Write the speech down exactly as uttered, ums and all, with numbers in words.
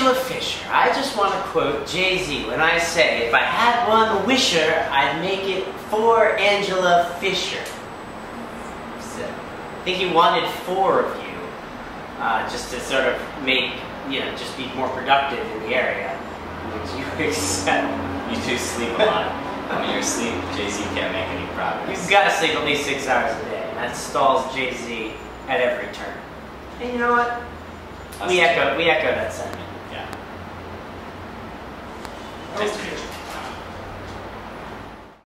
Angela Fisher. I just want to quote Jay-Z when I say, if I had one wisher, I'd make it for Angela Fisher. So, I think he wanted four of you, uh, just to sort of make, you know, just be more productive in the area. Would you accept? You do sleep a lot. When you're asleep, Jay-Z can't make any progress. You've got to sleep at least six hours a day. And that stalls Jay-Z at every turn. And you know what? That's We true. echo, we echo that sentiment. Yeah. Okay.